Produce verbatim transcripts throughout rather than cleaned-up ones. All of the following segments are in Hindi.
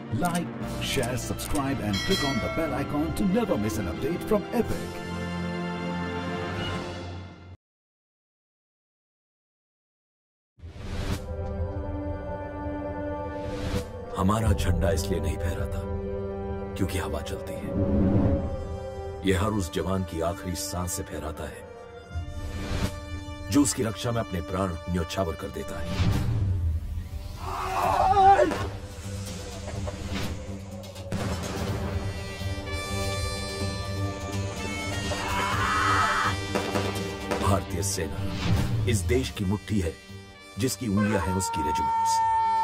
Like, share, subscribe and click on the bell icon to never miss an update from Epic. हमारा झंडा इसलिए नहीं फहराता क्योंकि हवा चलती है। यह हर उस जवान की आखिरी सांस से फहराता है जो उसकी रक्षा में अपने प्राण न्योछावर कर देता है। भारतीय सेना इस देश की मुट्ठी है जिसकी उंगलियां हैं उसकी रेजिमेंट्स।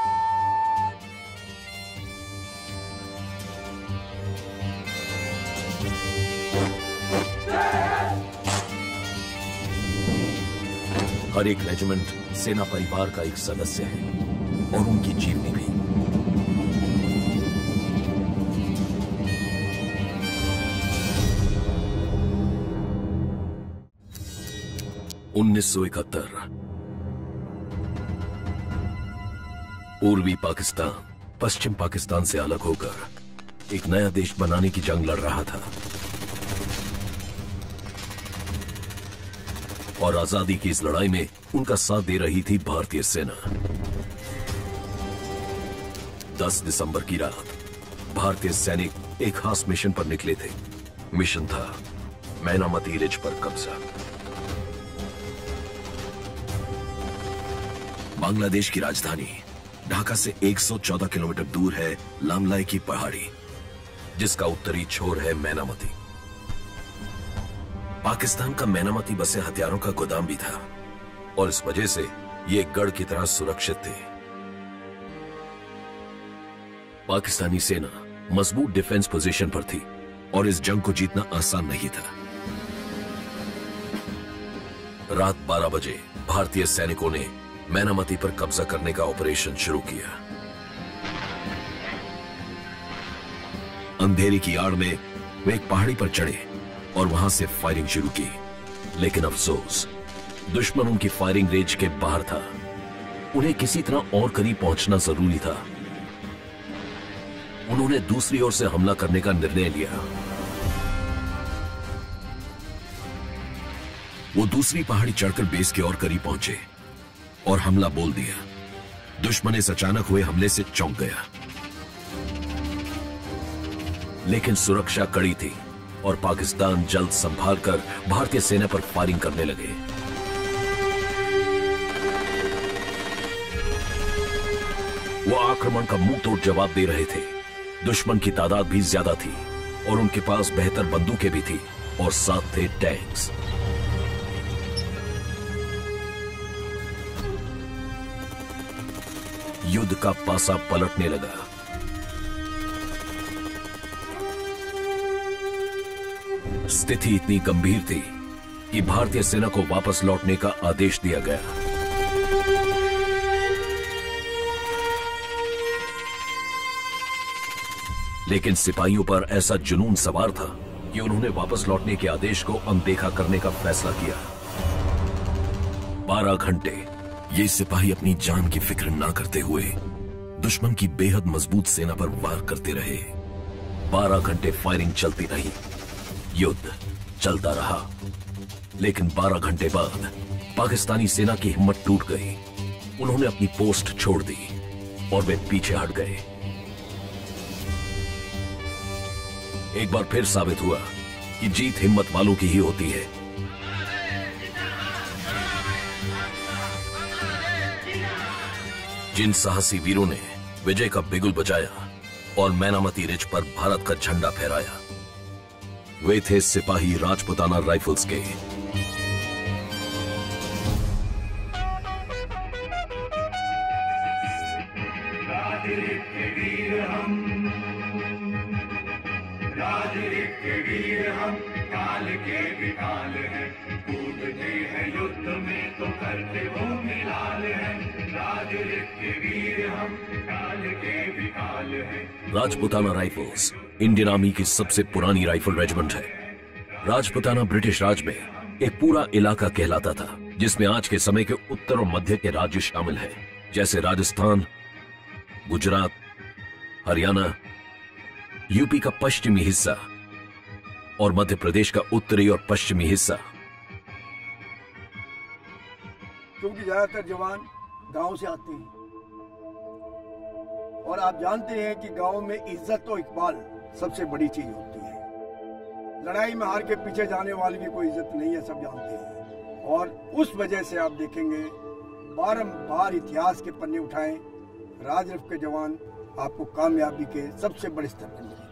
हर एक रेजिमेंट सेना परिवार का एक सदस्य है और उनकी जीवनी भी। उन्नीस सौ इकहत्तर पूर्वी पाकिस्तान पश्चिम पाकिस्तान से अलग होकर एक नया देश बनाने की जंग लड़ रहा था और आजादी की इस लड़ाई में उनका साथ दे रही थी भारतीय सेना। दस दिसंबर की रात भारतीय सैनिक एक खास मिशन पर निकले थे। मिशन था मैनामती रिज पर कब्जा। बांग्लादेश की राजधानी ढाका से एक सौ चौदह किलोमीटर दूर है लामलाई की पहाड़ी, जिसका उत्तरी छोर है मैनामती। पाकिस्तान का मैनामती बसे हथियारों का गोदाम भी था और इस वजह से ये एक गढ़ की तरह सुरक्षित थे। पाकिस्तानी सेना मजबूत डिफेंस पोजीशन पर थी और इस जंग को जीतना आसान नहीं था। रात बारह बजे भारतीय सैनिकों ने मैनामती पर कब्जा करने का ऑपरेशन शुरू किया। अंधेरे की आड़ में वे एक पहाड़ी पर चढ़े और वहां से फायरिंग शुरू की, लेकिन अफसोस दुश्मन उनकी फायरिंग रेंज के बाहर था। उन्हें किसी तरह और करीब पहुंचना जरूरी था। उन्होंने दूसरी ओर से हमला करने का निर्णय लिया। वो दूसरी पहाड़ी चढ़कर बेस के और करीब पहुंचे और हमला बोल दिया। दुश्मन इस अचानक हुए हमले से चौंक गया, लेकिन सुरक्षा कड़ी थी और पाकिस्तान जल्द संभालकर भारतीय सेना पर फायरिंग करने लगे। वो आक्रमण का मुंह तोड़ जवाब दे रहे थे। दुश्मन की तादाद भी ज्यादा थी और उनके पास बेहतर बंदूकें भी थी और साथ थे टैंक्स। युद्ध का पासा पलटने लगा। स्थिति इतनी गंभीर थी कि भारतीय सेना को वापस लौटने का आदेश दिया गया। लेकिन सिपाहियों पर ऐसा जुनून सवार था कि उन्होंने वापस लौटने के आदेश को अनदेखा करने का फैसला किया। बारह घंटे ये सिपाही अपनी जान की फिक्र ना करते हुए दुश्मन की बेहद मजबूत सेना पर वार करते रहे। बारह घंटे फायरिंग चलती रही, युद्ध चलता रहा। लेकिन बारह घंटे बाद पाकिस्तानी सेना की हिम्मत टूट गई। उन्होंने अपनी पोस्ट छोड़ दी और वे पीछे हट गए। एक बार फिर साबित हुआ कि जीत हिम्मत वालों की ही होती है। जिन साहसी वीरों ने विजय का बिगुल बजाया और मैनामती रिज पर भारत का झंडा फहराया, वे थे सिपाही राजपुताना राइफल्स के। काल के विकाल हैं, कूदते हैं युद्ध में तो करते वो मिलाल हैं। राजरिक के वीर हम, काल के विकाल हैं। राजपुताना राइफल्स इंडियन आर्मी की सबसे पुरानी राइफल रेजिमेंट है। राजपुताना ब्रिटिश राज में एक पूरा इलाका कहलाता था, जिसमें आज के समय के उत्तर और मध्य के राज्य शामिल हैं, जैसे राजस्थान, गुजरात, हरियाणा, यूपी का पश्चिमी हिस्सा और मध्य प्रदेश का उत्तरी और पश्चिमी हिस्सा। क्योंकि ज्यादातर जवान गांव से आते हैं और आप जानते हैं कि गांव में इज्जत और इकबाल सबसे बड़ी चीज होती है। लड़ाई में हार के पीछे जाने वाले की कोई इज्जत नहीं है, सब जानते हैं। और उस वजह से आप देखेंगे बारंबार इतिहास के पन्ने उठाएं, राजरफ के जवान आपको कामयाबी के सबसे बड़े स्तर पर मिलेंगे।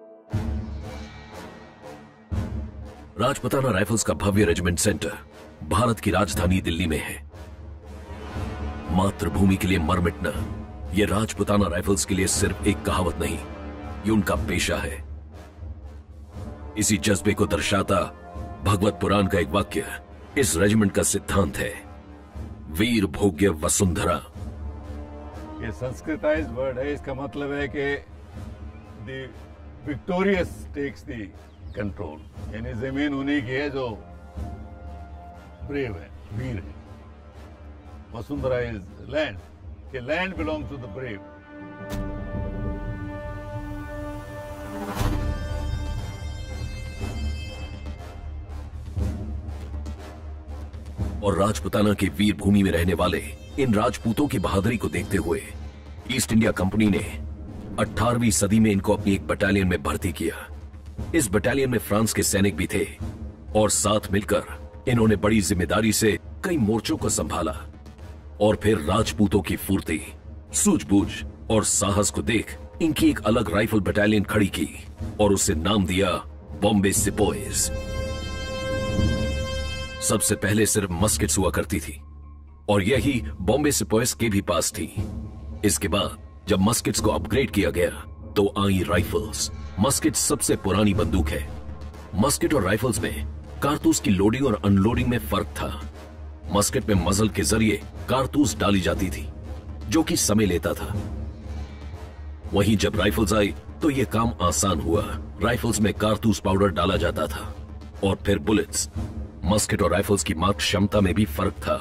राजपुताना राइफल्स का भव्य रेजिमेंट सेंटर भारत की राजधानी दिल्ली में है। मातृभूमि के लिए मर मिटना, यह राजपुताना राइफल्स के लिए सिर्फ एक कहावत नहीं, ये उनका पेशा है। इसी जज्बे को दर्शाता भगवत पुराण का एक वाक्य इस रेजिमेंट का सिद्धांत है, वीर भोग्य वसुंधरा। ये संस्कृताइज्ड वर्ड है, इसका मतलब है कि the victorious takes the control, यानी जमीन उन्हीं की है जो ब्रेव है, वीर है। वसुंधरा इज लैंड, कि land belongs to the brave. और राजपुताना की वीर भूमि में रहने वाले इन राजपूतों की बहादुरी को देखते हुए ईस्ट इंडिया कंपनी ने अठारहवीं सदी में इनको अपनी एक बटालियन में भर्ती किया। इस बटालियन में फ्रांस के सैनिक भी थे और साथ मिलकर इन्होंने बड़ी जिम्मेदारी से कई मोर्चों को संभाला। और फिर राजपूतों की फुर्ती, सूझबूझ और साहस को देख इनकी एक अलग राइफल बटालियन खड़ी की और उसे नाम दिया बॉम्बे सिपॉयज। सबसे पहले सिर्फ मस्केट्स हुआ करती थी और यही बॉम्बे सिपॉयज के भी पास थी। इसके बाद जब मस्केट्स को अपग्रेड किया गया तो आई राइफल्स। मस्केट सबसे पुरानी बंदूक है। मस्केट और राइफल्स में कारतूस की लोडिंग और अनलोडिंग में फर्क था। मस्केट में मजल के जरिए कारतूस डाली जाती थी जो कि समय लेता था। वहीं जब राइफल्स आई तो यह काम आसान हुआ। राइफल्स में कारतूस पाउडर डाला जाता था और फिर बुलेट्स। मस्केट और राइफल्स की मारक क्षमता में भी फर्क था।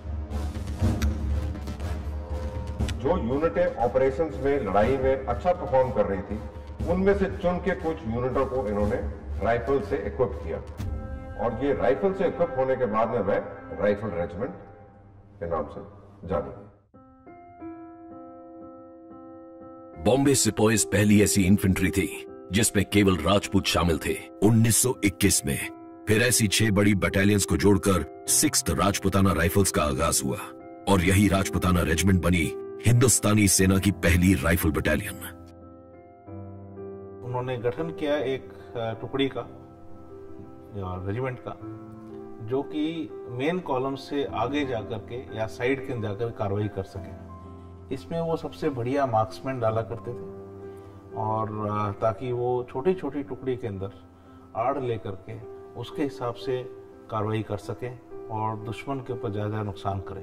जो यूनिटें ऑपरेशंस में लड़ाई में अच्छा परफॉर्म कर रही थी, उनमें से चुन के कुछ यूनिटों को इन्होंने राइफल से इक्विप किया और ये राइफल से इक्विप होने के बाद में वह राइफल रेजिमेंट के नाम से जानी गई। बॉम्बे सिपॉयज पहली ऐसी इन्फेंट्री थी जिसमें केवल राजपूत शामिल थे। उन्नीस सौ इक्कीस में फिर ऐसी छह बड़ी बटालियंस को जोड़कर सिक्स्थ राजपुताना राइफल्स का आगाज हुआ और यही राजपुताना रेजिमेंट बनी हिंदुस्तानी सेना की पहली राइफल बटालियन। उन्होंने गठन किया एक टुकड़ी का, रेजिमेंट का, जो कि मेन कॉलम से आगे जाकर के या साइड के जाकर कार्रवाई कर सके। इसमें वो सबसे बढ़िया मार्क्समैन डाला करते थे और ताकि वो छोटी छोटी टुकड़ी के अंदर आड़ लेकर के उसके हिसाब से कार्रवाई कर सके और दुश्मन के ऊपर ज्यादा नुकसान करें।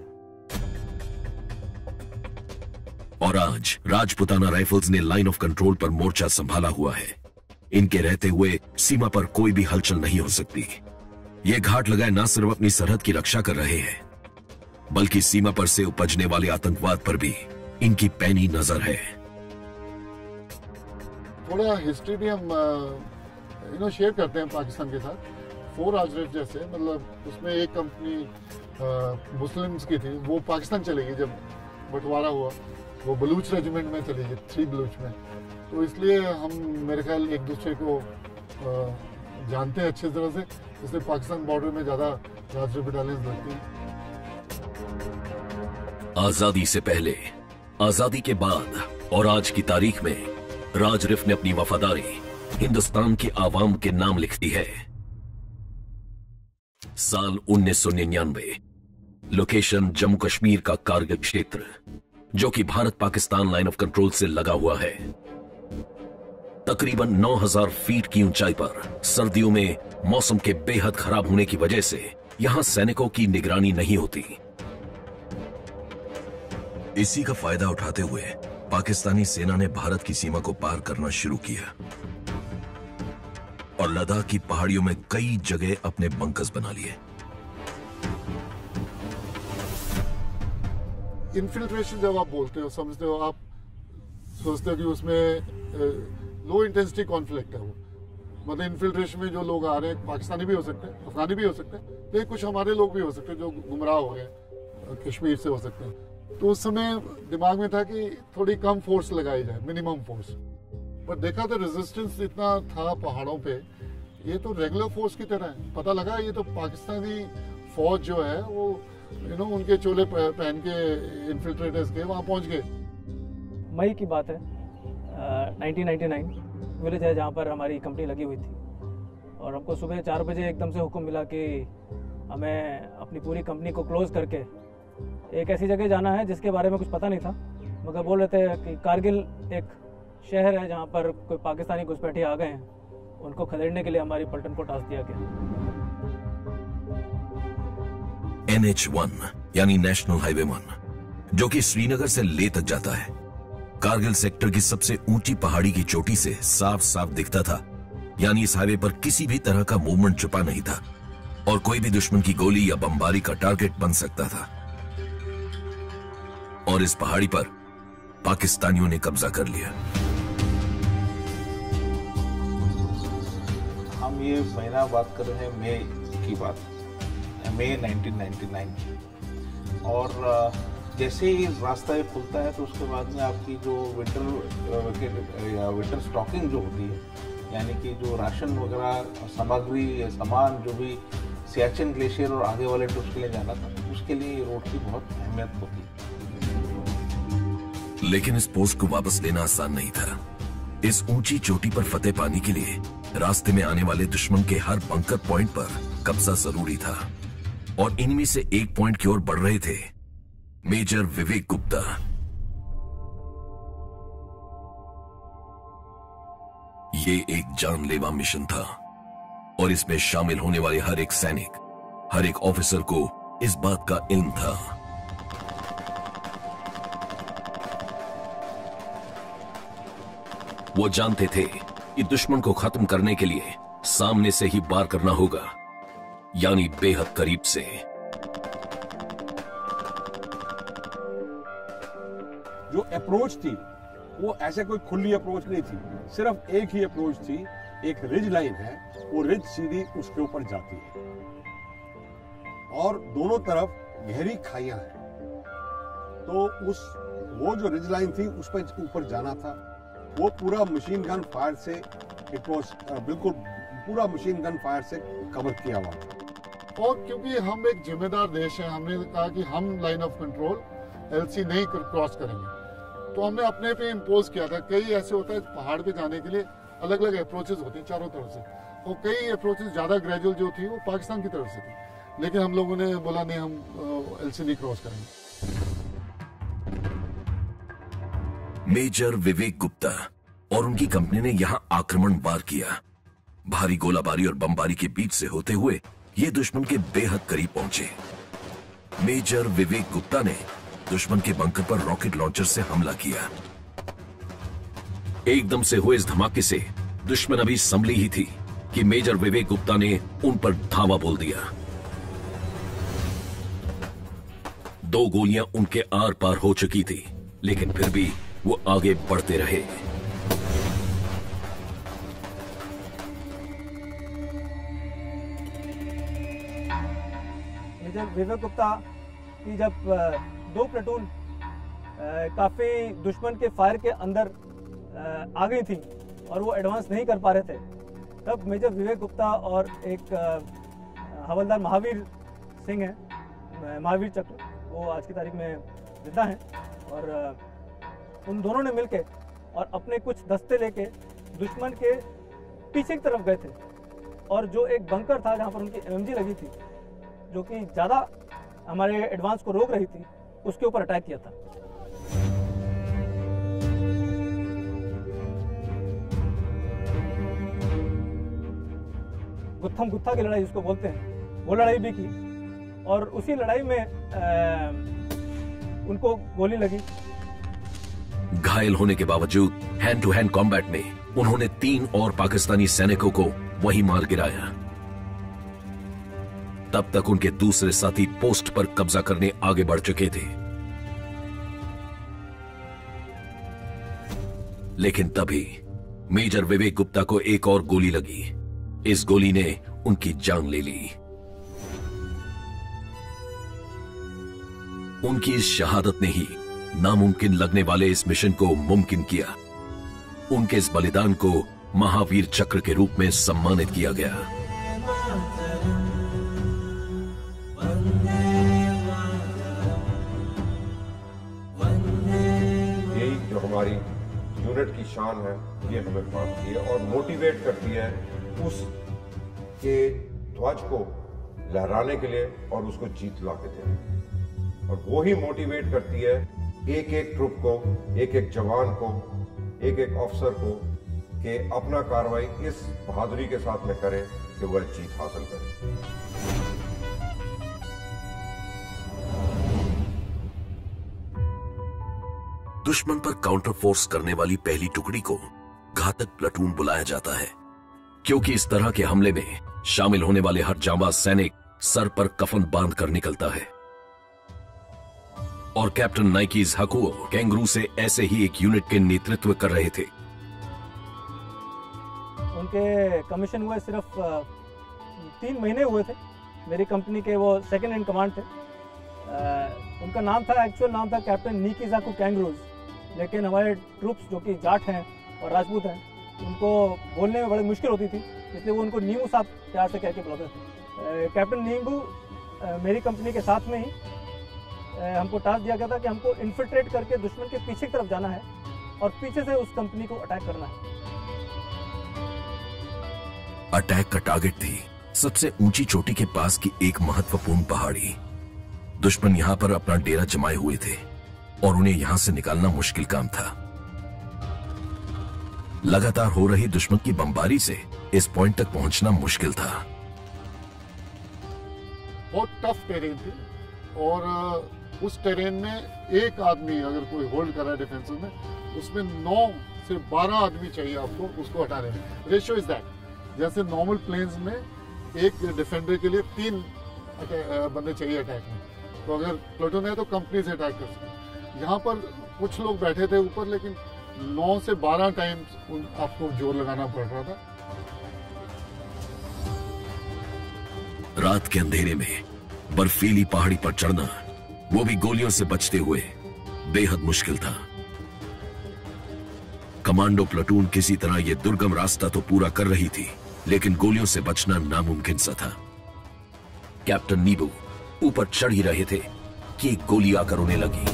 और आज राजपुताना राइफल्स ने लाइन ऑफ कंट्रोल पर मोर्चा संभाला हुआ है। इनके रहते हुए सीमा पर कोई भी हलचल नहीं हो सकती। ये घाट लगाए न सिर्फ अपनी सरहद की रक्षा कर रहे हैं बल्कि सीमा पर से उपजने वाले आतंकवाद पर भी इनकी पैनी नजर है। थोड़ा हिस्ट्री भी हम यू नो शेयर करते हैं पाकिस्तान के साथ। फोर आजरेफ जैसे, मतलब उसमें एक कंपनी मुस्लिम्स की थी, वो पाकिस्तान चली गई। जब बंटवारा हुआ वो बलूच रेजिमेंट में चली गई, थ्री बलूच में। तो इसलिए हम मेरे ख्याल एक दूसरे को आ, जानते हैं अच्छी तरह से, इसलिए पाकिस्तान बॉर्डर में ज्यादा राजरेफ बटालियन लगती हैं। आजादी से पहले, आजादी के बाद और आज की तारीख में राजरिफ ने अपनी वफादारी हिंदुस्तान की आवाम के नाम लिख दी है। साल उन्नीस सौ निन्यानवे, लोकेशन जम्मू कश्मीर का कारगिल क्षेत्र, जो कि Bharat Pakistan line of control से लगा हुआ है। तकरीबन नौ हज़ार फीट की ऊंचाई पर सर्दियों में मौसम के बेहद खराब होने की वजह से यहां सैनिकों की निगरानी नहीं होती। इसी का फायदा उठाते हुए पाकिस्तानी सेना ने भारत की सीमा को पार करना शुरू किया और लद्दाख की पहाड़ियों में कई जगह अपने बंकर्स बना लिए। इन्फिल्ट्रेशन जब आप बोलते हो, समझते हो आप, सोचते हो कि उसमें लो इंटेंसिटी कॉन्फ्लिक्ट है वो, मतलब इन्फिल्ट्रेशन में जो लोग आ रहे हैं पाकिस्तानी भी हो सकते हैं, अफगानी भी हो सकते हैं, लेकिन कुछ हमारे लोग भी हो सकते हैं जो गुमराह हो गए, कश्मीर से हो सकते हैं। तो उस समय दिमाग में था कि थोड़ी कम फोर्स लगाई जाए, मिनिमम फोर्स। पर देखा तो रेजिस्टेंस इतना था पहाड़ों पे, ये तो रेगुलर फोर्स की तरह है। पता लगा ये तो पाकिस्तानी फौज जो है वो यू नो उनके चोले पहन के इन्फिल्ट्रेटर्स के वहाँ पहुँच गए। मई की बात है, नाइनटीन नाइंटी नाइन विलेज है जहाँ पर हमारी कंपनी लगी हुई थी, और हमको सुबह चार बजे एकदम से हुक्म मिला कि हमें अपनी पूरी कंपनी को क्लोज करके एक ऐसी जगह जाना है जिसके बारे में कुछ पता नहीं था, मगर बोल रहे थे कि कारगिल एक शहर है जहाँ पर कोई पाकिस्तानी घुसपैठिए आ गए हैं, उनको खदेड़ने के लिए हमारी पलटन को टास्क दिया गया। एन एच वन यानी नेशनल हाईवे वन, जो कि श्रीनगर से ले तक जाता है, कारगिल सेक्टर की सबसे ऊंची पहाड़ी की चोटी से साफ साफ दिखता था। यानी इस हाईवे पर किसी भी तरह का मूवमेंट छुपा नहीं था और कोई भी दुश्मन की गोली या बमबारी का टारगेट बन सकता था। और इस पहाड़ी पर पाकिस्तानियों ने कब्जा कर लिया। हम ये महीना बात कर रहे हैं मई की बात, मई नाइनटीन नाइंटी नाइन, और जैसे ही रास्ता ये खुलता है तो उसके बाद में आपकी जो विंटर या विंटर स्टॉकिंग जो होती है, यानी कि जो राशन वगैरह सामग्री या सामान जो भी सियाचिन ग्लेशियर और आगे वाले ट्रिप्स के लिए जाना था, उसके लिए रोड की बहुत अहमियत होती है। लेकिन इस पोस्ट को वापस लेना आसान नहीं था। इस ऊंची चोटी पर फतेह पाने के लिए रास्ते में आने वाले दुश्मन के हर बंकर पॉइंट पर कब्जा जरूरी था, और इनमें से एक पॉइंट की ओर बढ़ रहे थे मेजर विवेक गुप्ता। ये एक जानलेवा मिशन था और इसमें शामिल होने वाले हर एक सैनिक, हर एक ऑफिसर को इस बात का इल्म था। वो जानते थे कि दुश्मन को खत्म करने के लिए सामने से ही वार करना होगा, यानी बेहद करीब से। जो अप्रोच थी वो ऐसे कोई खुली अप्रोच नहीं थी, सिर्फ एक ही अप्रोच थी। एक रिज लाइन है, वो रिज सीधी उसके ऊपर जाती है और दोनों तरफ गहरी खाइयां हैं। तो उस वो जो रिज लाइन थी उस पर ऊपर जाना था। वो पूरा मशीन गन फायर से इट वाज बिल्कुल पूरा मशीन गन फायर से कवर किया हुआ था। और क्योंकि हम एक जिम्मेदार देश है, हमने कहा कि हम लाइन ऑफ कंट्रोल एलसी नहीं क्रॉस करेंगे, तो हमने अपने पे इम्पोज किया था। कई ऐसे होता है पहाड़ पे जाने के लिए अलग अलग अप्रोचेस होते हैं चारों तरफ से, और कई अप्रोचेस ज्यादा ग्रेजुअल जो थी वो पाकिस्तान की तरफ से थी, लेकिन हम लोगों ने बोला नहीं, हम एलसी नहीं क्रॉस करेंगे। मेजर विवेक गुप्ता और उनकी कंपनी ने यहां आक्रमण वार किया। भारी गोलाबारी और बमबारी के बीच से होते हुए ये दुश्मन के बेहद करीब पहुंचे। मेजर विवेक गुप्ता ने दुश्मन के बंकर पर रॉकेट लॉन्चर से हमला किया। एकदम से हुए इस धमाके से दुश्मन अभी संभली ही थी कि मेजर विवेक गुप्ता ने उन पर धावा बोल दिया। दो गोलियां उनके आर पार हो चुकी थी, लेकिन फिर भी वो आगे बढ़ते रहे। मेजर विवेक गुप्ता की जब दो प्लेटून काफी दुश्मन के फायर के अंदर आ गई थी और वो एडवांस नहीं कर पा रहे थे, तब मेजर विवेक गुप्ता और एक हवलदार महावीर सिंह है, महावीर चक्र, वो आज की तारीख में जिंदा हैं, और उन दोनों ने मिलकर और अपने कुछ दस्ते लेके दुश्मन के पीछे की तरफ गए थे, और जो एक बंकर था जहां पर उनकी एमएमजी लगी थी जो कि ज्यादा हमारे एडवांस को रोक रही थी, उसके ऊपर अटैक किया था। गुत्थम गुत्था की लड़ाई जिसको बोलते हैं, वो लड़ाई भी की, और उसी लड़ाई में आ, उनको गोली लगी। घायल होने के बावजूद हैंड टू हैंड कॉम्बैट में उन्होंने तीन और पाकिस्तानी सैनिकों को वहीं मार गिराया। तब तक उनके दूसरे साथी पोस्ट पर कब्जा करने आगे बढ़ चुके थे। लेकिन तभी मेजर विवेक गुप्ता को एक और गोली लगी। इस गोली ने उनकी जान ले ली। उनकी इस शहादत ने ही नामुमकिन लगने वाले इस मिशन को मुमकिन किया। उनके इस बलिदान को महावीर चक्र के रूप में सम्मानित किया गया। यही जो हमारी यूनिट की शान है, ये हमें बांधती है और मोटिवेट करती है उस के ध्वज को लहराने के लिए और उसको जीत ला के देने। और वो ही मोटिवेट करती है एक एक ट्रुप को, एक एक जवान को, एक एक अफसर को कि अपना कार्रवाई इस बहादुरी के साथ में करे कि वह जीत हासिल करे। दुश्मन पर काउंटर फोर्स करने वाली पहली टुकड़ी को घातक प्लाटून बुलाया जाता है, क्योंकि इस तरह के हमले में शामिल होने वाले हर जांबाज सैनिक सर पर कफन बांध कर निकलता है। और कैप्टन नाइकीज हकुओ कैंगरू से ऐसे ही एक यूनिट के नेतृत्व कर रहे थे। उनके कमीशन हुए सिर्फ तीन महीने हुए थे। मेरी कंपनी के वो सेकंड इन कमांड थे। उनका नाम था, एक्चुअल नाम था कैप्टन नीकीजाकू कैंगरूज, लेकिन हमारे ट्रूप्स जो कि जाट हैं और राजपूत हैं, उनको बोलने में बड़ी मुश्किल होती थी, इसलिए वो उनको नींबू साहब प्यार से कह के बुलाते थे। कैप्टन नींबू मेरी कंपनी के साथ में ही हमको टास्क दिया गया था कि हमको इन्फिल्ट्रेट करके दुश्मन के पीछे की तरफ जाना है और पीछे से उस कंपनी को अटैक करना है। अटैक का टारगेट थी सबसे ऊंची चोटी के पास की एक महत्वपूर्ण पहाड़ी। दुश्मन यहां पर अपना डेरा जमाए हुए थे और उन्हें यहां से निकालना मुश्किल काम था। लगातार हो रही दुश्मन की बमबारी से इस पॉइंट तक पहुंचना मुश्किल था। बहुत टफ टेरेन थी और उस टेरेन में एक आदमी अगर कोई होल्ड कर रहा है डिफेंसिव में, उसमें नौ से बारह आदमी चाहिए आपको उसको हटाने में। रेशियो इज दैट, जैसे नॉर्मल प्लेन्स में एक डिफेंडर के लिए तीन बंदे चाहिए अटैक में, तो अगर प्लेटून है तो कंपनी से अटैक कर सकते। यहाँ पर कुछ लोग बैठे थे ऊपर, लेकिन नौ से बारह टाइम्स आपको जोर लगाना पड़ रहा था। रात के अंधेरे में बर्फीली पहाड़ी पर चढ़ना, वो भी गोलियों से बचते हुए, बेहद मुश्किल था। कमांडो प्लाटून किसी तरह ये दुर्गम रास्ता तो पूरा कर रही थी, लेकिन गोलियों से बचना नामुमकिन सा था। कैप्टन नीबू ऊपर चढ़ ही रहे थे कि एक गोली आकर उन्हें लगी,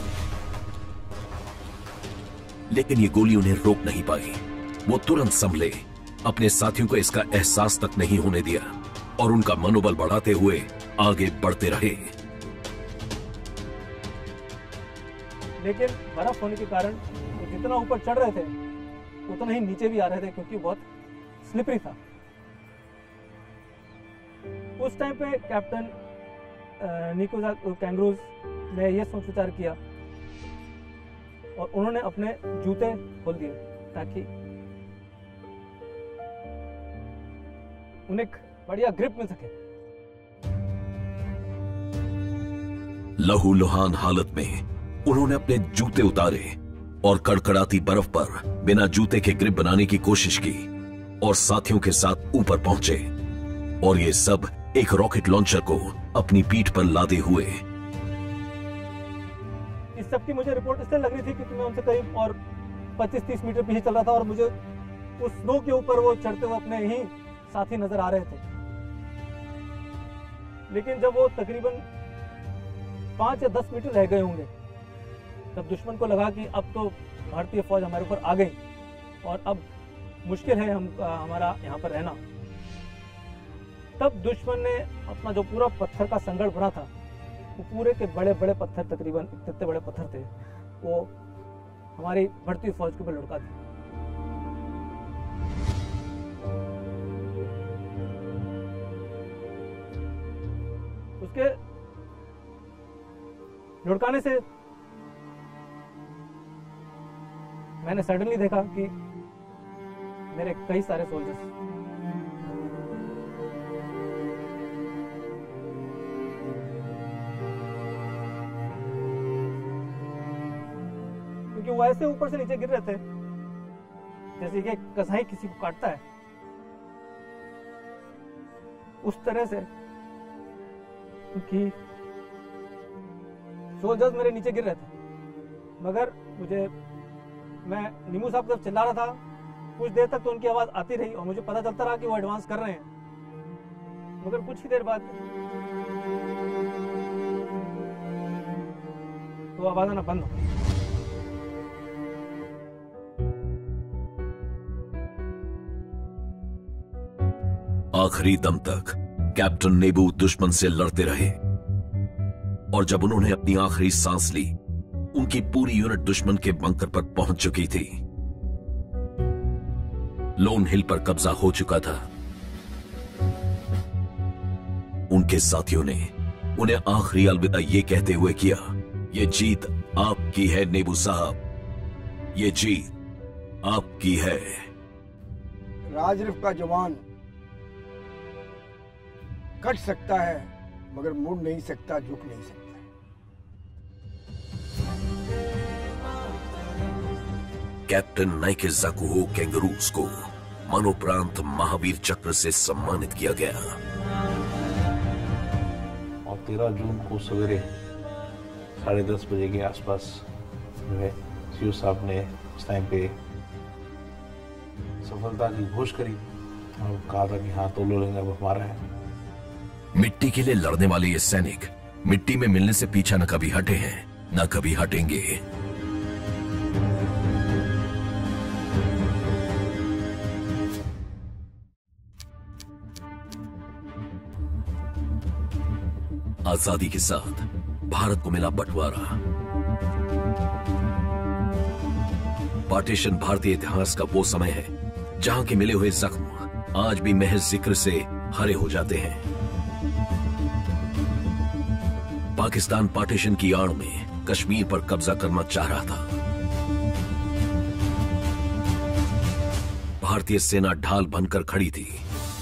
लेकिन ये गोली उन्हें रोक नहीं पाई। वो तुरंत संभले, अपने साथियों को इसका एहसास तक नहीं होने दिया और उनका मनोबल बढ़ाते हुए आगे बढ़ते रहे। लेकिन बर्फ होने के कारण वो जितना ऊपर चढ़ रहे थे उतना ही नीचे भी आ रहे थे, क्योंकि बहुत स्लिपरी था। उस टाइम पे कैप्टन नीकीजाकू कैंगरूज ने यह सोच विचार किया और उन्होंने अपने जूते खोल दिए ताकि उन्हें बढ़िया ग्रिप मिल सके। लहूलुहान हालत में उन्होंने अपने जूते उतारे और कड़कड़ाती बर्फ पर बिना जूते के ग्रिप बनाने की कोशिश की और साथियों के साथ ऊपर पहुंचे, और ये सब एक रॉकेट लॉन्चर को अपनी पीठ पर लादे हुए। इस सब की मुझे रिपोर्ट इसलिए लग रही थी क्योंकि मैं उनसे करीब और पच्चीस तीस मीटर पीछे चल रहा था और मुझे उस स्नो के ऊपर वो चढ़ते हुए अपने ही साथी नजर आ रहे थे। लेकिन जब वो तकरीबन पांच या दस मीटर रह गए होंगे, तब दुश्मन को लगा कि अब तो भारतीय फौज हमारे ऊपर आ गई और अब मुश्किल है हम हमारा यहाँ पर रहना। तब दुश्मन ने अपना जो पूरा पत्थर का संगड़ बना था, वो पूरे के बड़े बड़े पत्थर, तकरीबन इतने बड़े पत्थर थे, वो हमारी बढ़ती फौज के ऊपर लुढ़का दिए। उसके लुढ़काने से मैंने सडनली देखा कि मेरे कई सारे सोल्जर्स क्योंकि वो ऐसे ऊपर से नीचे गिर रहे थे जैसे कि कसाई किसी को काटता है, उस तरह से क्योंकि सोल्जर्स मेरे नीचे गिर रहे थे, मगर मुझे मैं नीमू साहब जब चिल्ला रहा था कुछ देर तक तो उनकी आवाज आती रही और मुझे पता चलता रहा कि वो एडवांस कर रहे हैं, मगर कुछ ही देर बाद तो आवाज आना बंद हो गई। आखिरी दम तक कैप्टन नेबू दुश्मन से लड़ते रहे और जब उन्होंने अपनी आखिरी सांस ली, उनकी पूरी यूनिट दुश्मन के बंकर पर पहुंच चुकी थी। लोन हिल पर कब्जा हो चुका था। उनके साथियों ने उन्हें आखिरी अलविदा ये कहते हुए किया, ये जीत आपकी है नेबू साहब, ये जीत आपकी है। राजरिफ का जवान कट सकता है मगर मुड़ नहीं सकता, झुक नहीं सकता। कैप्टन नाइके ज़ाकुहो कैंगरूज को मरणोपरांत महावीर चक्र से सम्मानित किया गया। और तेरह जून को सवेरे साढ़े दस बजे के आसपास जो है सीओ साहब ने उस टाइम पे सफलता की घोषणा करी और कहा था कि हाँ तो लोग अब हमारा है। मिट्टी के लिए लड़ने वाले ये सैनिक मिट्टी में मिलने से पीछा न कभी हटे हैं न कभी हटेंगे। आजादी के साथ भारत को मिला बंटवारा। पार्टीशन भारतीय इतिहास का वो समय है जहां के मिले हुए जख्म आज भी महज जिक्र से हरे हो जाते हैं। पाकिस्तान पार्टीशन की आड़ में कश्मीर पर कब्जा करना चाह रहा था। भारतीय सेना ढाल बनकर खड़ी थी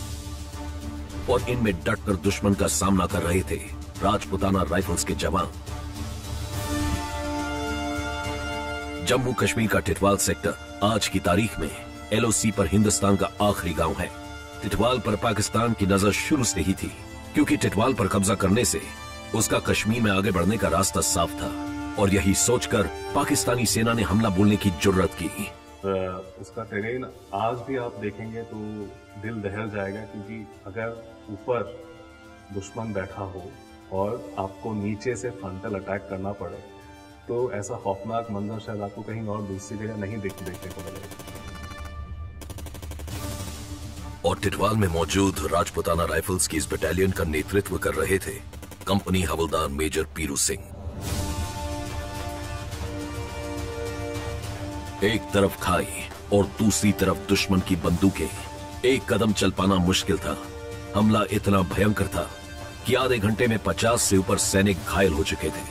और इनमें डटकर दुश्मन का सामना कर रहे थे राजपुताना राइफल्स के जवान। जम्मू कश्मीर का टिटवाल सेक्टर आज की तारीख में एलओसी पर हिंदुस्तान का आखिरी गांव है। टिटवाल पर पाकिस्तान की नजर शुरू से ही थी क्योंकि टिटवाल पर कब्जा करने से उसका कश्मीर में आगे बढ़ने का रास्ता साफ था और यही सोचकर पाकिस्तानी सेना ने हमला बोलने की जुर्रत की। उसका टेरेन आज भी आप देखेंगे तो दिल दहल जाएगा, क्योंकि अगर ऊपर दुश्मन बैठा हो और आपको नीचे से फ्रंटल अटैक करना पड़े तो ऐसा खौफनाक मंजर शायद आपको कहीं और दूसरी जगह नहीं देख देखने को मिलेगा। और टिटवाल में मौजूद राजपुताना राइफल्स की इस बटालियन का नेतृत्व कर रहे थे कंपनी हवलदार मेजर पीरू सिंह। एक तरफ खाई और दूसरी तरफ दुश्मन की बंदूकें। एक कदम चल पाना मुश्किल था। हमला इतना भयंकर था कि आधे घंटे में पचास से ऊपर सैनिक घायल हो चुके थे।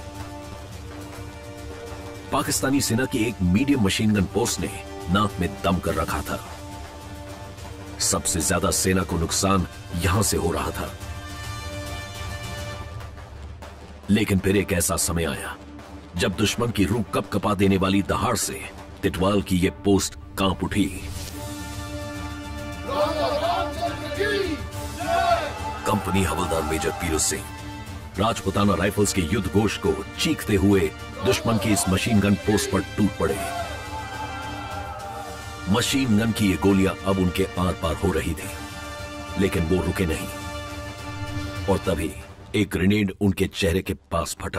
पाकिस्तानी सेना की एक मीडियम मशीन गन पोस्ट ने नाक में दम कर रखा था। सबसे ज्यादा सेना को नुकसान यहां से हो रहा था। लेकिन फिर एक ऐसा समय आया जब दुश्मन की रूह कप कपा देने वाली दहाड़ से टिटवाल की यह पोस्ट कांप उठी। Company havildar major Piru Singh Rajputana rifles के युद्ध घोष को चीखते हुए दुश्मन की इस मशीन गन पोस्ट पर टूट पड़े। मशीन गन की ये गोलियां अब उनके आर पार हो रही थी, लेकिन वो रुके नहीं और तभी एक ग्रेनेड उनके चेहरे के पास फटा।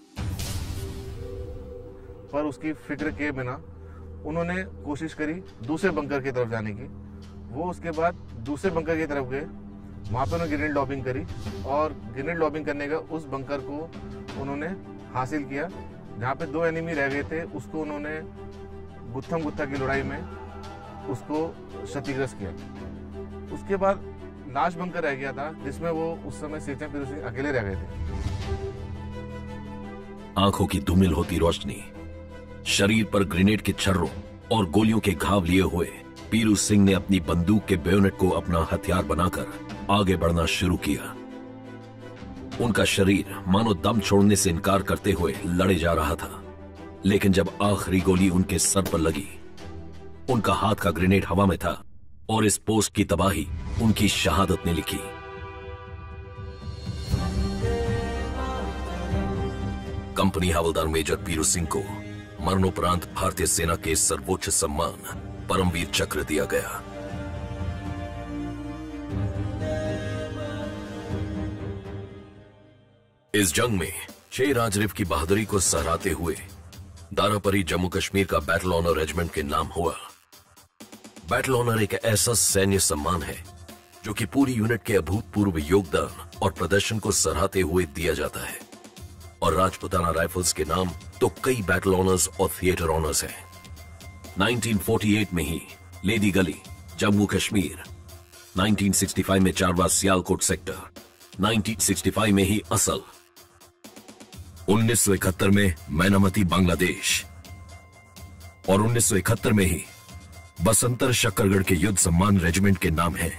पर उसकी फिक्र किए बिना उन्होंने कोशिश करी दूसरे बंकर की तरफ जाने की। वो उसके बाद दूसरे बंकर की तरफ गए, वहां पे उन्होंने ग्रेनेड लॉबिंग करी और ग्रेनेड लॉबिंग करने का उस बंकर को उन्होंने हासिल किया जहाँ पे दो एनिमी रह गए थे। उसको उन्होंने गुत्थम गुत्था की लड़ाई में उसको क्षतिग्रस्त किया। उसके बाद लास्ट बंकर रह गया था जिसमें वो उस समय सीते पीरू सिंह अकेले रह गए थे। आंखों की धूमिल होती रोशनी, शरीर पर ग्रेनेड के छर्रों और गोलियों के घाव लिए हुए पीरू सिंह ने अपनी बंदूक के बेयोनेट को अपना हथियार बनाकर आगे बढ़ना शुरू किया। उनका शरीर मानो दम छोड़ने से इनकार करते हुए लड़े जा रहा था, लेकिन जब आखिरी गोली उनके सर पर लगी उनका हाथ का ग्रेनेड हवा में था और इस पोस्ट की तबाही उनकी शहादत ने लिखी। कंपनी हवलदार मेजर पीरू सिंह को मरणोपरांत भारतीय सेना के सर्वोच्च सम्मान परमवीर चक्र दिया गया। इस जंग में छह राजरिफ की बहादुरी को सहराते हुए दारापरी जम्मू कश्मीर का बैटल ऑनर रेजिमेंट के नाम हुआ। बैटल ऑनर एक ऐसा सैन्य सम्मान है जो कि पूरी यूनिट के अभूतपूर्व योगदान और प्रदर्शन को सराहते हुए दिया जाता है। और राजपुताना राइफल्स के नाम तो कई बैटल ऑनर्स और थिएटर ऑनर्स हैं। उन्नीस सौ अड़तालीस में ही लेदी गली, जम्मू कश्मीर, उन्नीस सौ पैंसठ में चारवा सियालकोट सेक्टर, उन्नीस सौ पैंसठ में ही असल, उन्नीस सौ इकहत्तर में मैनामती बांग्लादेश और उन्नीस सौ इकहत्तर में ही बसंतर शक्करगढ़ के युद्ध सम्मान रेजिमेंट के नाम है।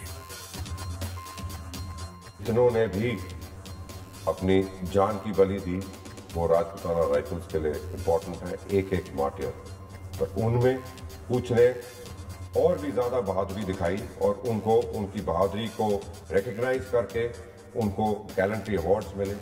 जिन्होंने भी अपनी जान की बलि दी वो राजपुताना राइफल्स के लिए इंपॉर्टेंट है, एक एक मार्टियर। पर उनमें कुछ ने और भी ज्यादा बहादुरी दिखाई और उनको उनकी बहादुरी को रिकॉग्नाइज करके उनको गैलेंट्री अवार्ड्स मिले।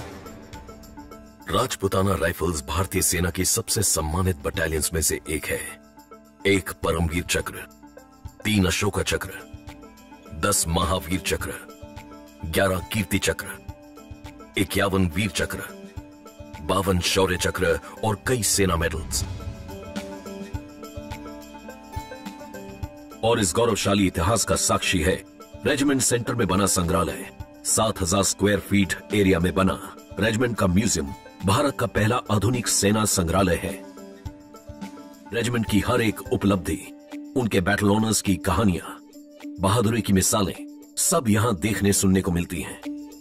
राजपुताना राइफल्स भारतीय सेना की सबसे सम्मानित बटालियंस में से एक है। एक परमवीर चक्र, तीन अशोका चक्र, दस महावीर चक्र, ग्यारह कीर्ति चक्र, इक्यावन वीर चक्र, बावन शौर्य चक्र और कई सेना मेडल्स। और इस गौरवशाली इतिहास का साक्षी है रेजिमेंट सेंटर में बना संग्रहालय। सात हजार स्क्वायर फीट एरिया में बना रेजिमेंट का म्यूजियम भारत का पहला आधुनिक सेना संग्रहालय है। रेजिमेंट की हर एक उपलब्धि, उनके बैटल ऑनर्स की कहानियां, बहादुरी की मिसालें सब यहां देखने सुनने को मिलती हैं।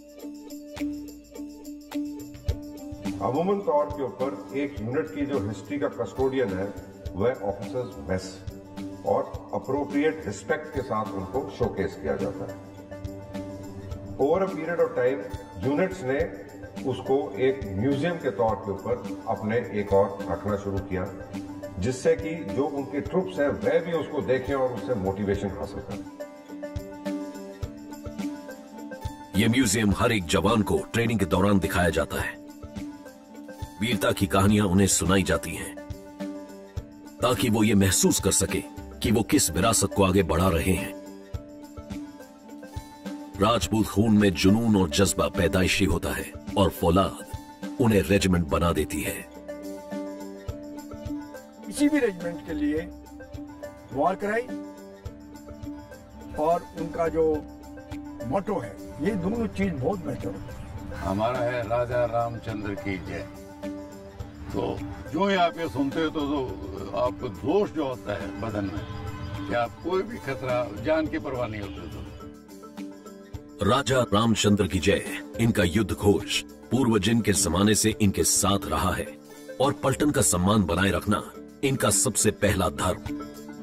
अमूमन तौर के ऊपर एक यूनिट की जो हिस्ट्री का कस्टोडियन है वह ऑफिसर्स मेस और अप्रोप्रिएट रिस्पेक्ट के साथ उनको शोकेस किया जाता है। Over a period of time units ने उसको एक म्यूजियम के तौर के ऊपर अपने एक और रखना शुरू किया, जिससे कि जो उनके ट्रुप्स हैं वह भी उसको देखें और उससे मोटिवेशन हासिल करें। यह म्यूजियम हर एक जवान को ट्रेनिंग के दौरान दिखाया जाता है। वीरता की कहानियां उन्हें सुनाई जाती हैं ताकि वो ये महसूस कर सके कि वो किस विरासत को आगे बढ़ा रहे हैं। राजपूत खून में जुनून और जज्बा पैदाइशी होता है और फौलाद उन्हें रेजिमेंट बना देती है। किसी भी रेजिमेंट के लिए वॉर कराई और उनका जो मोटो है, ये दोनों चीज बहुत बेहतर है। हमारा है राजा रामचंद्र की जय। तो जो ही आप ये सुनते हो तो, तो आपको जोश जो होता है बदन में कि आप कोई भी खतरा, जान की परवाह नहीं होती। तो राजा रामचंद्र की जय, इनका युद्ध घोष पूर्वजन के जमाने से इनके साथ रहा है और पलटन का सम्मान बनाए रखना इनका सबसे पहला धर्म।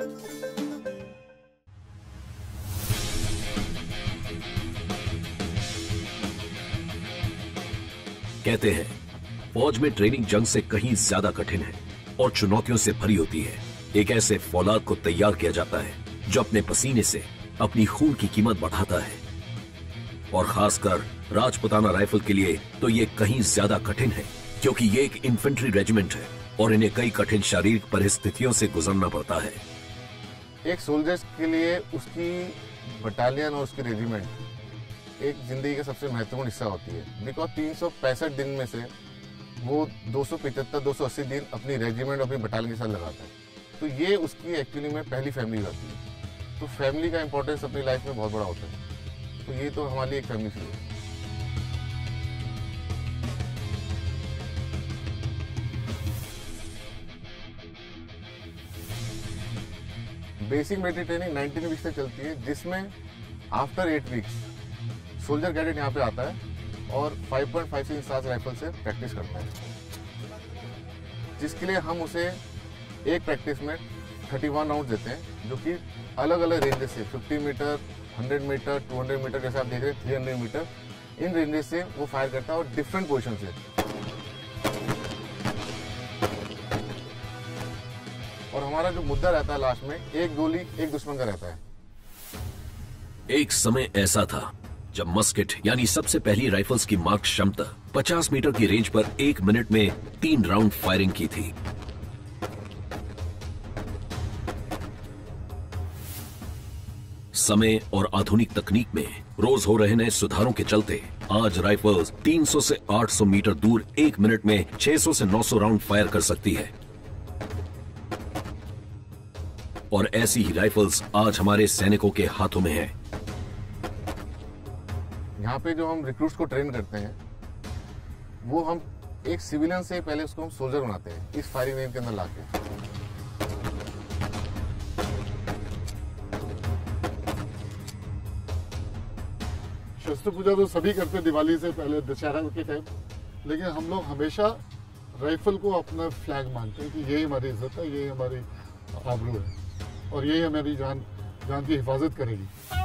कहते हैं फौज में ट्रेनिंग जंग से कहीं ज्यादा कठिन है और चुनौतियों से भरी होती है। एक ऐसे फौलाद को तैयार किया जाता है जो अपने पसीने से अपनी खून की कीमत बढ़ाता है। और खासकर राजपुताना राइफल के लिए तो ये कहीं ज्यादा कठिन है, क्योंकि ये एक इन्फेंट्री रेजिमेंट है और इन्हें कई कठिन शारीरिक परिस्थितियों से गुजरना पड़ता है। एक सोल्जर्स के लिए उसकी बटालियन और उसकी रेजिमेंट एक जिंदगी का सबसे महत्वपूर्ण हिस्सा होती है। बिकॉज तीन सौ पैंसठ दिन में से वो दो सौ पचहत्तर दो सौ अस्सी दिन अपनी रेजिमेंट अपनी बटालियन के साथ लगाता है। तो ये उसकी एक्चुअली में पहली फैमिली होती है। तो फैमिली का इंपॉर्टेंस अपनी लाइफ में बहुत बड़ा होता है। तो ये तो हमारी एक फैमिली थी। Basic military training nineteen weeks तक चलती है, जिसमें after eight weeks soldier cadet यहाँ पे आता है और फाइव पॉइंट फाइव इंच सात राइफल से प्रैक्टिस करता है, जिसके लिए हम उसे एक प्रैक्टिस में इकतीस राउंड देते हैं, जो कि अलग अलग रेंजेस से पचास metre, hundred metre, two hundred metre, जैसे आप देख रहे हैं तीन सौ मीटर, इन रेंजेस से वो फायर करता है और डिफरेंट पोजीशन से। और हमारा हमारा जो मुद्दा रहता है लास्ट में, एक गोली एक दुश्मन का रहता है। एक समय ऐसा था जब मस्केट यानी सबसे पहली राइफल्स की मार्क क्षमता पचास मीटर की रेंज पर एक मिनट में तीन राउंड फायरिंग की थी। समय और आधुनिक तकनीक में रोज हो रहे नए सुधारों के चलते आज राइफल्स तीन सौ से आठ सौ मीटर दूर एक मिनट में छह सौ से नौ सौ राउंड फायर कर सकती है। और ऐसी ही राइफल्स आज हमारे सैनिकों के हाथों में है। यहाँ पे जो हम रिक्रूट्स को ट्रेन करते हैं वो हम एक सिविलियन से पहले उसको हम सोल्जर बनाते हैं इस फायरिंग रेंज के अंदर लाके। शस्त्र पूजा तो सभी करते हैं दिवाली से पहले, दशहरा के टाइम, लेकिन हम लोग हमेशा राइफल को अपना फ्लैग मानते हैं कि यही हमारी इज्जत है, यही हमारी आबरू है और यही हमारी जान जान की हिफाजत करेगी।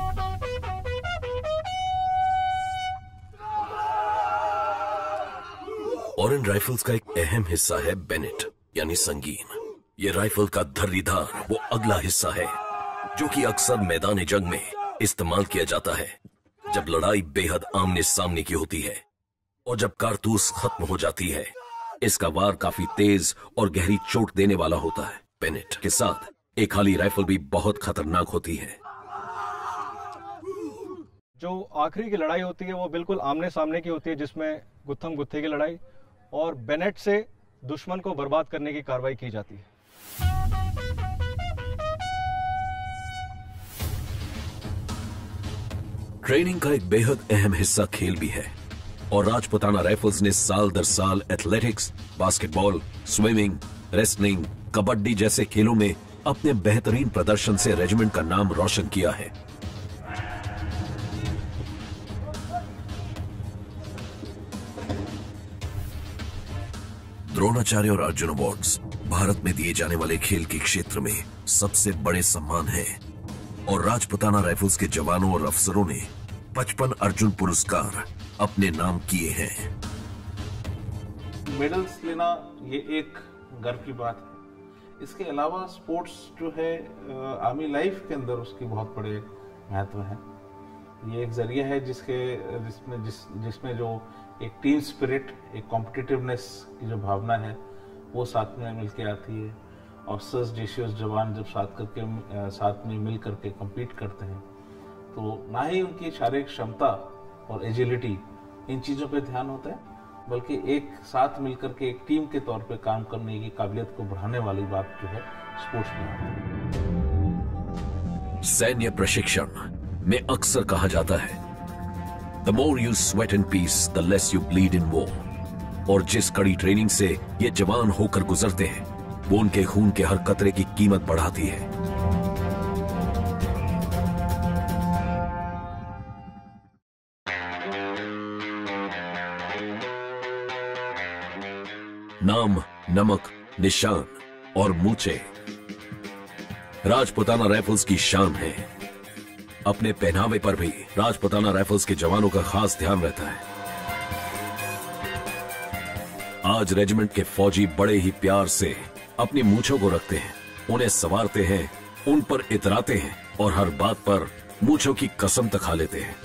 और इन राइफल्स का एक अहम हिस्सा है बेनेट यानी संगीन। ये राइफल का धर्रीदार वो अगला हिस्सा है जो कि अक्सर मैदान जंग में इस्तेमाल किया जाता है जब लड़ाई बेहद आमने सामने की होती है और जब कारतूस खत्म हो जाती है। इसका वार काफी तेज और गहरी चोट देने वाला होता है। बेनेट के साथ एक खाली राइफल भी बहुत खतरनाक होती है। जो आखिरी की लड़ाई होती है वो बिल्कुल आमने सामने की होती है, जिसमें गुत्थम गुत्थे की लड़ाई और बेनेट से दुश्मन को बर्बाद करने की कार्रवाई की जाती है। ट्रेनिंग का एक बेहद अहम हिस्सा खेल भी है और राजपुताना राइफल्स ने साल दर साल athletics, basketball, swimming, wrestling, kabaddi जैसे खेलों में अपने बेहतरीन प्रदर्शन से रेजिमेंट का नाम रोशन किया है। द्रोणाचार्य और अर्जुन अवार्ड्स भारत में दिए जाने वाले खेल के क्षेत्र में सबसे बड़े सम्मान हैं और राजपुताना राइफल्स के जवानों और अफसरों ने पचपन अर्जुन पुरस्कार अपने नाम किए हैं। मेडल्स लेना ये एक गर्व की बात है। इसके अलावा स्पोर्ट्स जो है आर्मी लाइफ के अंदर उसकी बहुत बड़े महत्व है। ये एक जरिया है जिसके जिसमें जिस जिसमें जो एक टीम स्पिरिट, एक कॉम्पिटिटिवनेस की जो भावना है वो साथ में मिलके आती है। ऑफिसर्स, जेसीओस, जवान जब साथ करके साथ में मिल करके compete करते हैं तो ना ही उनकी शारीरिक क्षमता और एजिलिटी इन चीज़ों पे ध्यान होता है, बल्कि एक साथ मिलकर के एक टीम के तौर पे काम करने की काबिलियत को बढ़ाने वाली बात जो है स्पोर्ट्स में आती है। सैन्य प्रशिक्षण में अक्सर कहा जाता है The more you sweat in peace, the less you bleed in war। और जिस कड़ी ट्रेनिंग से ये जवान होकर गुजरते हैं वो उनके खून के हर कतरे की कीमत बढ़ाती है। नाम, नमक, निशान और मूछे राजपुताना राइफल्स की शान है। अपने पहनावे पर भी राजपुताना राइफल्स के जवानों का खास ध्यान रहता है। आज रेजिमेंट के फौजी बड़े ही प्यार से अपनी मूछों को रखते हैं, उन्हें संवारते हैं, उन पर इतराते हैं और हर बात पर मूछों की कसम तक खा लेते हैं।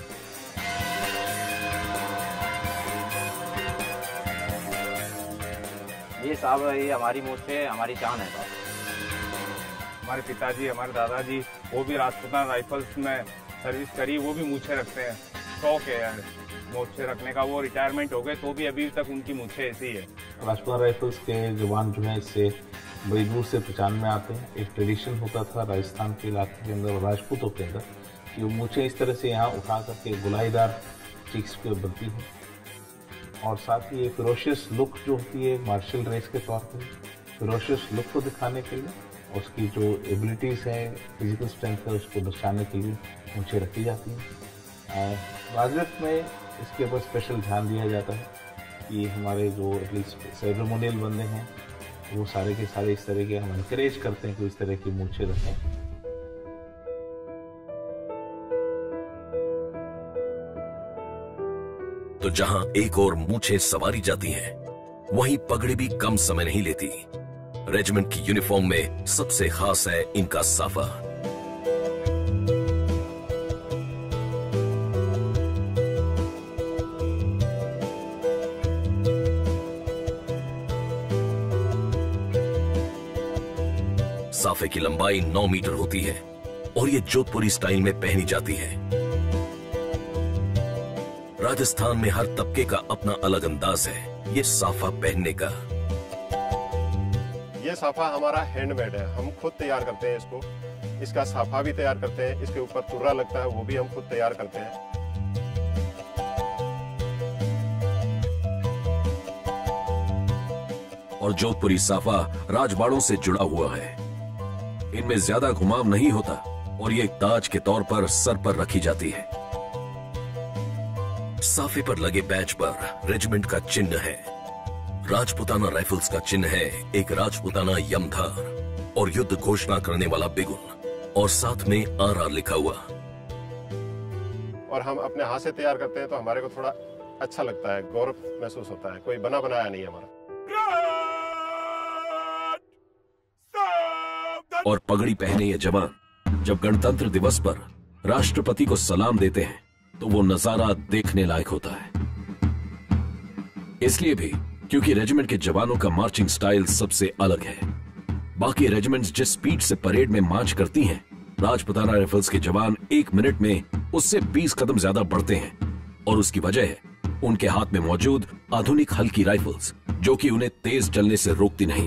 ये साहब, ये हमारी मूछें हमारी शान है साहब। हमारे पिताजी, हमारे दादाजी वो भी राजपुताना राइफल्स में सर्विस करी, वो भी मूछें रखते हैं। शौक है यार मूछें रखने का। वो रिटायरमेंट हो गए तो भी अभी तक उनकी मूछें ऐसी है। राजपुताना राइफल्स के जवान जो है इससे बड़ी दूर से पहचान में आते हैं। एक ट्रेडिशन होता था राजस्थान के इलाके के अंदर, राजपूतों के अंदर, कि वो मूछें इस तरह से यहाँ उठा करके गुलाईदार चीक्स पे बनती है और साथ ही एक फिरोशियस लुक जो होती है मार्शल रेस के तौर पर, फिरोशियस लुक को दिखाने के लिए, उसकी जो एबिलिटीज़ है, फिजिकल स्ट्रेंथ है, उसको दर्शाने के लिए मूछें रखी जाती हैं। राजरथ में इसके ऊपर स्पेशल ध्यान दिया जाता है कि हमारे जो एटलीस्ट सेरेमोनियल बंदे हैं वो सारे के सारे इस तरह के हम इनकरेज करते हैं कि इस तरह की मूछें रखें। तो जहां एक और मूछें सवारी जाती हैं, वहीं पगड़ी भी कम समय नहीं लेती। रेजिमेंट की यूनिफॉर्म में सबसे खास है इनका साफा। साफे की लंबाई नौ मीटर होती है और ये जोधपुरी स्टाइल में पहनी जाती है। राजस्थान में हर तबके का अपना अलग अंदाज है ये साफा पहनने का। ये साफा हमारा हैंडमेड है, हम खुद तैयार करते हैं इसको। इसका साफा भी तैयार करते हैं, इसके ऊपर तुर्रा लगता है वो भी हम खुद तैयार करते हैं। और जोधपुरी साफा राजबाड़ों से जुड़ा हुआ है। इनमें ज्यादा घुमाव नहीं होता और ये ताज के तौर पर सर पर रखी जाती है। साफे पर लगे बैच पर रेजिमेंट का चिन्ह है। राजपुताना राइफल्स का चिन्ह है एक राजपुताना यमधार और युद्ध घोषणा करने वाला बिगुल और साथ में आर आर लिखा हुआ। और हम अपने हाथ से तैयार करते हैं तो हमारे को थोड़ा अच्छा लगता है, गौरव महसूस होता है। कोई बना बनाया नहीं है हमारा। और पगड़ी पहने ये जवान जब गणतंत्र दिवस पर राष्ट्रपति को सलाम देते हैं तो वो नजारा देखने लायक होता है। इसलिए भी क्योंकि रेजिमेंट के जवानों का मार्चिंग स्टाइल सबसे अलग है। बाकी रेजिमेंट्स जिस स्पीड से परेड में मार्च करती हैं, राजपुताना राइफल्स के जवान एक मिनट में उससे बीस कदम ज्यादा बढ़ते हैं और उसकी वजह है उनके हाथ में मौजूद आधुनिक हल्की राइफल्स जो कि उन्हें तेज चलने से रोकती नहीं।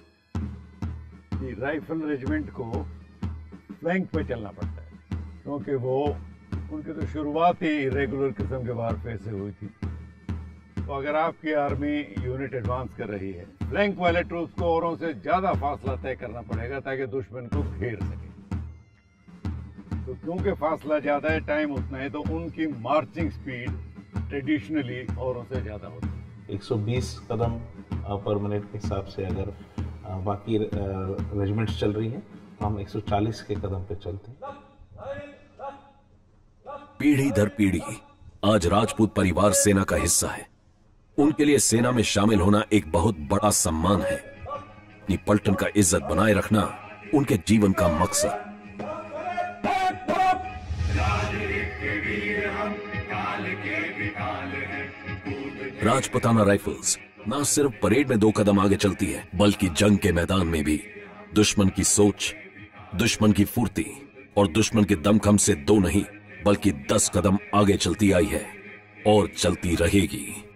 राइफल रेजिमेंट को फ्लैंक पे चलना पड़ता है क्योंकि वो उनकी तो शुरुआत ही रेगुलर किस्म के वारफेयर से हुई थी। तो अगर आपकी आर्मी यूनिट एडवांस कर रही है, फ्लैंक वाले ट्रूप्स को औरों से ज्यादा फासला तय करना पड़ेगा ताकि दुश्मन को घेर सके। तो क्योंकि फासला ज्यादा है, टाइम उतना है, तो उनकी मार्चिंग स्पीड ट्रेडिशनली औरों से ज्यादा होती है। एक सौ बीस कदम पर मिनट के हिसाब से अगर बाकी रेजिमेंट्स चल रही हैं तो हम एक सौ चालीस के कदम पे चलते हैं। पीढ़ी दर पीढ़ी आज राजपूत परिवार सेना का हिस्सा है। उनके लिए सेना में शामिल होना एक बहुत बड़ा सम्मान है। अपनी पलटन का इज्जत बनाए रखना उनके जीवन का मकसद। राजपुताना राइफल्स न सिर्फ परेड में दो कदम आगे चलती है बल्कि जंग के मैदान में भी दुश्मन की सोच, दुश्मन की फुर्ती और दुश्मन के दमखम से दो नहीं बल्कि दस कदम आगे चलती आई है और चलती रहेगी।